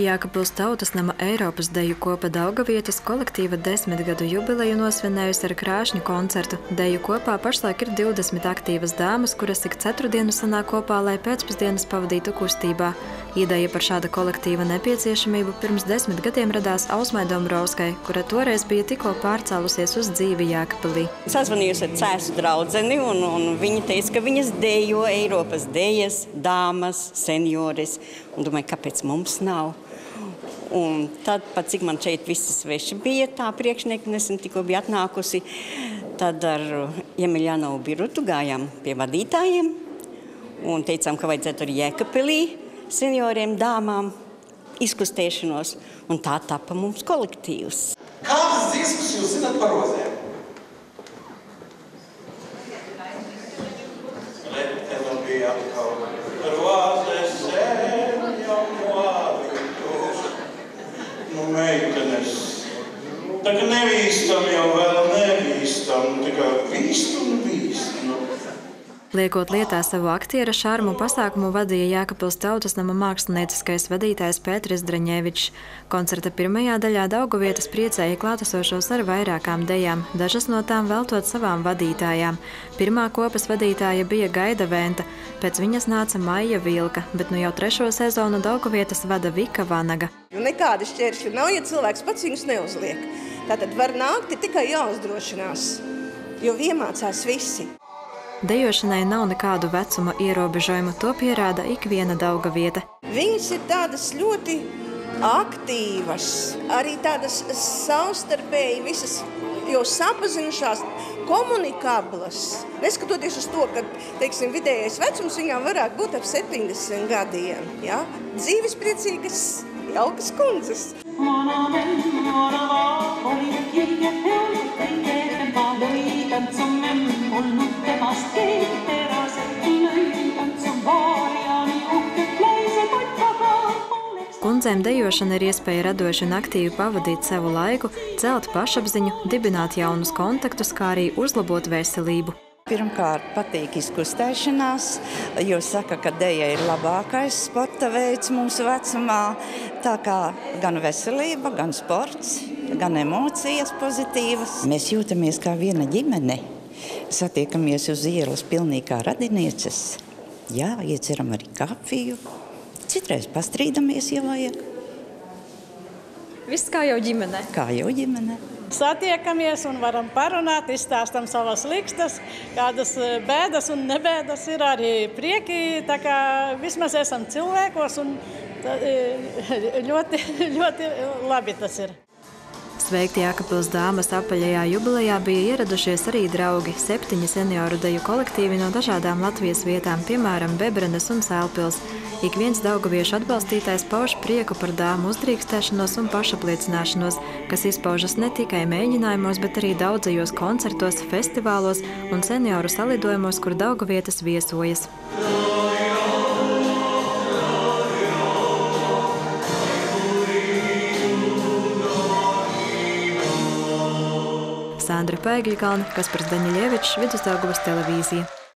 Jēkabpils Tautas nama Eiropas deju kopa Daugavietis kolektīva 10 gadu jubileju nosvinējusi ar krāšņu koncertu. Deju kopā pašlaik ir 20 aktīvas dāmas, kuras ik ceturtdienu sanāk kopā, lai pēcpusdienas pavadītu kustībā. Ideja par šāda kolektīva nepieciešamību pirms 10 gadiem radās Ausmai Dombrovskai, kura toreiz bija tikko pārcēlusies uz dzīvi Jēkabpilī. Sazvanījusi ar cēsu draudzeni, un viņa teica, ka viņas dejo Eiropas dejas, dāmas, senioris. Un domāju, kāpēc mums nav? Un tad, pat cik man šeit visi sveši bija, tā priekšnieki nesen tikko bija atnākusi, tad ar Jemeļjanovu Birutu gājām pie vadītājiem un teicām, ka vajadzētu arī Jēkabpilī senioriem, dāmām izkustēšanos, un tā tapa mums kolektīvs. Kādas dziesmas jūs zināt par rozēm? Meitenes. Tā kā nevīstam jau vēl nevīstam, tā kā vīst un vīst. Liekot lietā savu aktiera šarmu, pasākumu vadīja Jēkabpils Tautas nama mākslinieciskais vadītājs Pēteris Draņevičs. Koncerta pirmajā daļā Daugavietis priecēja klātesošos ar vairākām dejām, dažas no tām veltot savām vadītājām. Pirmā kopas vadītāja bija Gaida Venta, pēc viņas nāca Maija Vilka, bet nu jau 3. sezonu Daugavietis vada Vika Vanaga. Nekādi šķēršļi nav, ja cilvēks pats viņus neuzliek. Tātad var nākt, tikai jāuzdrošinās, jo iemācās visi. Dejošanai nav nekādu vecuma ierobežojumu, to pierāda ikviena Daugaviete. Viņas ir tādas ļoti aktīvas, arī tādas savstarpēji visas jau sapazinušās, komunikablas. Neskatoties uz to, ka, teiksim, vidējais vecums viņām varētu būt ap 70 gadiem. Ja? Dzīvespriecīgas, jaukas kundzes. Kundzēm dejošana ir iespēja radoši un aktīvi pavadīt savu laiku, celt pašapziņu, dibināt jaunus kontaktus, kā arī uzlabot veselību. Pirmkārt, patīk izkustēšanās, jo saka, ka deja ir labākais sporta veids mūsu vecumā. Tā kā gan veselība, gan sports, gan emocijas pozitīvas. Mēs jūtamies kā viena ģimene. Satiekamies uz ielas pilnīgi kā radinieces. Jā, ieceram arī kafiju. Citreiz pastrīdamies, ja vajag. Viss kā jau ģimene. Kā jau ģimene. Satiekamies un varam parunāt, izstāstam savas likstas, kādas bēdas un nebēdas ir arī prieki, tā kā vismaz esam cilvēkos un ļoti labi tas ir. Sveikti Jēkabpils dāmas apaļajā jubilejā bija ieradušies arī draugi, 7 senioru deju kolektīvi no dažādām Latvijas vietām, piemēram, Bebrenes un Sēlpils. Ik viens daugaviešu atbalstītājs pauž prieku par dāmu uzdrīkstēšanos un pašapliecināšanos, kas izpaužas ne tikai mēģinājumos, bet arī daudzajos koncertos, festivālos un senioru salidojumos, kur Daugavietis viesojas. Sandra Paigļkalne, Kaspars Daņeļevičs, Vidusdaugavas televīzija.